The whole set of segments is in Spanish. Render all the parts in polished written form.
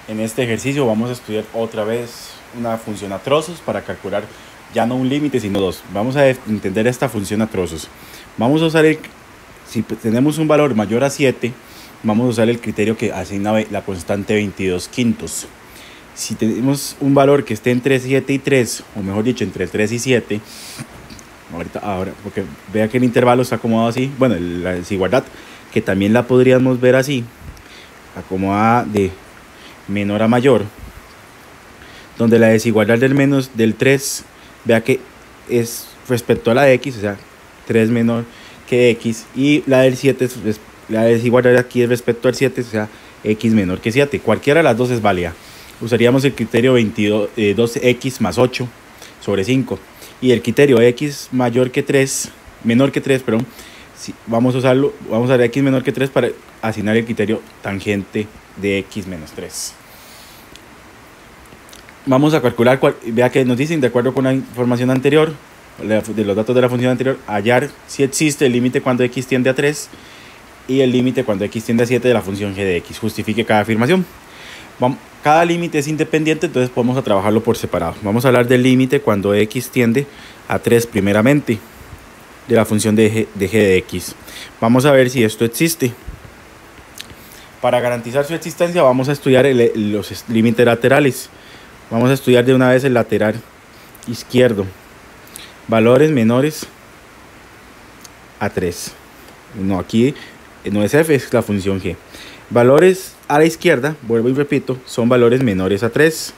En este ejercicio vamos a estudiar otra vez una función a trozos para calcular ya no un límite sino dos. Vamos a entender esta función a trozos. Vamos a usar si tenemos un valor mayor a 7, vamos a usar el criterio que asigna la constante 22 quintos. Si tenemos un valor que esté entre 7 y 3, o mejor dicho, entre 3 y 7, ahora, porque vea que el intervalo está acomodado así, bueno, la desigualdad, que también la podríamos ver así, acomodada de menor a mayor, donde la desigualdad del 3, vea que es respecto a la x, o sea, 3 menor que x, y la del 7, la desigualdad aquí es respecto al 7, o sea, x menor que 7. Cualquiera de las dos es válida. Usaríamos el criterio 2x más 8 sobre 5, y el criterio x menor que 3, perdón, vamos a usar x menor que 3 para asignar el criterio tangente de x menos 3. Vamos a calcular, vea que nos dicen, de acuerdo con la información anterior, de los datos de la función anterior, hallar si existe el límite cuando x tiende a 3 y el límite cuando x tiende a 7 de la función g de x. Justifique cada afirmación. Cada límite es independiente, entonces podemos trabajarlo por separado. Vamos a hablar del límite cuando x tiende a 3 primeramente, de la función de g de x. Vamos a ver si esto existe. Para garantizar su existencia vamos a estudiar los límites laterales. Vamos a estudiar de una vez el lateral izquierdo. Valores menores a 3. No, aquí no es f, es la función g. Valores a la izquierda, vuelvo y repito, son valores menores a 3.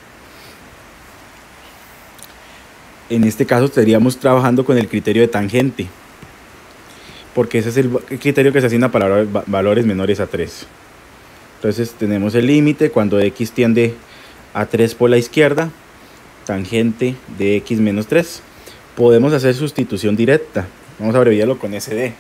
En este caso estaríamos trabajando con el criterio de tangente, porque ese es el criterio que se asigna para valores menores a 3. Entonces tenemos el límite cuando x tiende a 3 por la izquierda, tangente de x menos 3. Podemos hacer sustitución directa. Vamos a abreviarlo con SD.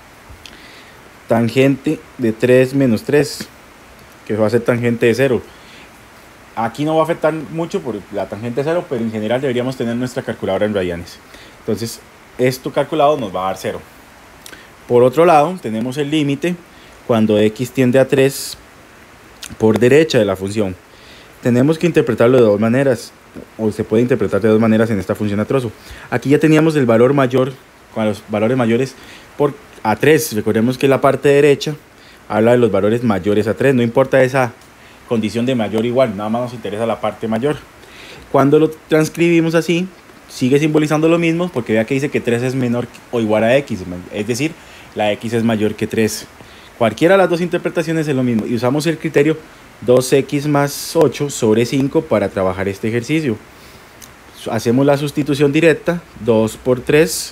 Tangente de 3 menos 3, que va a ser tangente de 0. Aquí no va a afectar mucho por la tangente de 0, pero en general deberíamos tener nuestra calculadora en radianes. Entonces, esto calculado nos va a dar 0. Por otro lado, tenemos el límite cuando x tiende a 3 por derecha de la función. Tenemos que interpretarlo de dos maneras, o se puede interpretar de dos maneras en esta función a trozo. Aquí ya teníamos el valor mayor, con los valores mayores por a 3. Recordemos que la parte derecha habla de los valores mayores a 3. No importa esa condición de mayor o igual, nada más nos interesa la parte mayor. Cuando lo transcribimos así, sigue simbolizando lo mismo, porque vea que dice que 3 es menor o igual a x, es decir, la x es mayor que 3. Cualquiera de las dos interpretaciones es lo mismo, y usamos el criterio 2x más 8 sobre 5 para trabajar este ejercicio. Hacemos la sustitución directa, 2 por 3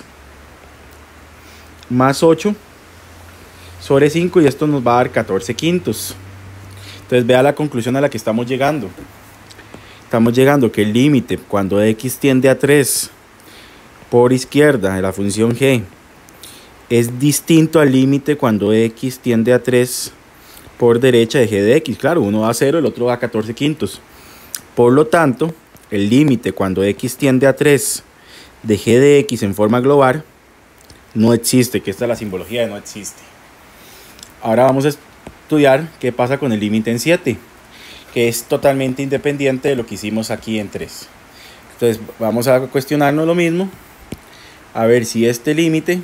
más 8 sobre 5, y esto nos va a dar 14 quintos. Entonces vea la conclusión a la que estamos llegando. Estamos llegando que el límite cuando x tiende a 3 por izquierda de la función g es distinto al límite cuando x tiende a 3 por derecha de g de x. Claro, uno va a 0, el otro va a 14 quintos. Por lo tanto, el límite cuando x tiende a 3 de g de x en forma global no existe, que esta es la simbología de no existe. Ahora vamos a estudiar qué pasa con el límite en 7, que es totalmente independiente de lo que hicimos aquí en 3. Entonces vamos a cuestionarnos lo mismo, a ver si este límite,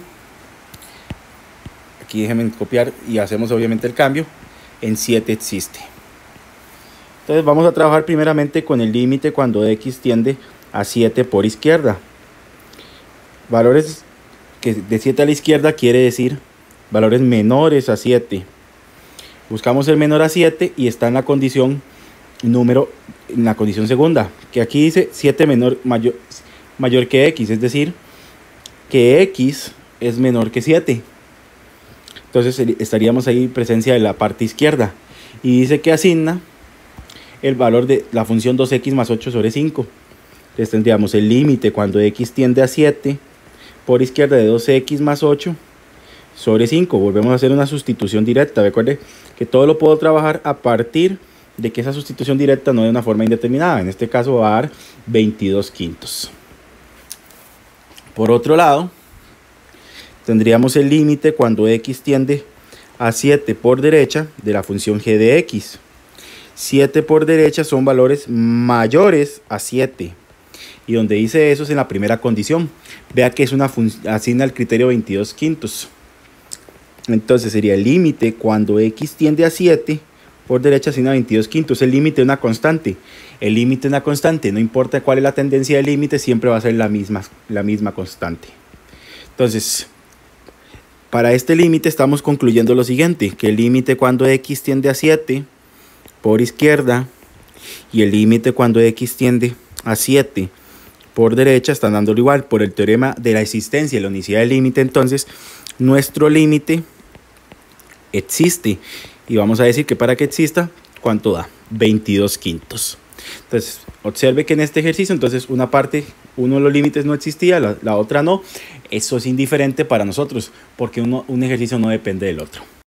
aquí déjenme copiar y hacemos obviamente el cambio, en 7 existe. Entonces vamos a trabajar primeramente con el límite cuando x tiende a 7 por izquierda. Valores que de 7 a la izquierda quiere decir valores menores a 7. Buscamos el menor a 7 y está en la condición en la condición segunda, que aquí dice 7 mayor que x, es decir, que x es menor que 7. Entonces estaríamos ahí en presencia de la parte izquierda, y dice que asigna el valor de la función 2x más 8 sobre 5. Entonces tendríamos el límite cuando x tiende a 7 por izquierda de 2x más 8 sobre 5. Volvemos a hacer una sustitución directa. Recuerde que todo lo puedo trabajar a partir de que esa sustitución directa no de una forma indeterminada. En este caso va a dar 22 quintos. Por otro lado, tendríamos el límite cuando x tiende a 7 por derecha de la función g de x. 7 por derecha son valores mayores a 7. Y donde dice eso es en la primera condición. Vea que es asigna el criterio 22 quintos. Entonces sería el límite cuando x tiende a 7 por derecha asigna 22 quintos. El límite es una constante. El límite es una constante. No importa cuál es la tendencia del límite, siempre va a ser la misma constante. Entonces, para este límite estamos concluyendo lo siguiente. Que el límite cuando x tiende a 7 por izquierda y el límite cuando x tiende a 7 por derecha están dándolo igual por el teorema de la existencia y la unicidad del límite. Entonces nuestro límite existe y vamos a decir que para que exista, ¿cuánto da? 22 quintos. Entonces observe que en este ejercicio entonces uno de los límites no existía, la otra no. Eso es indiferente para nosotros porque un ejercicio no depende del otro.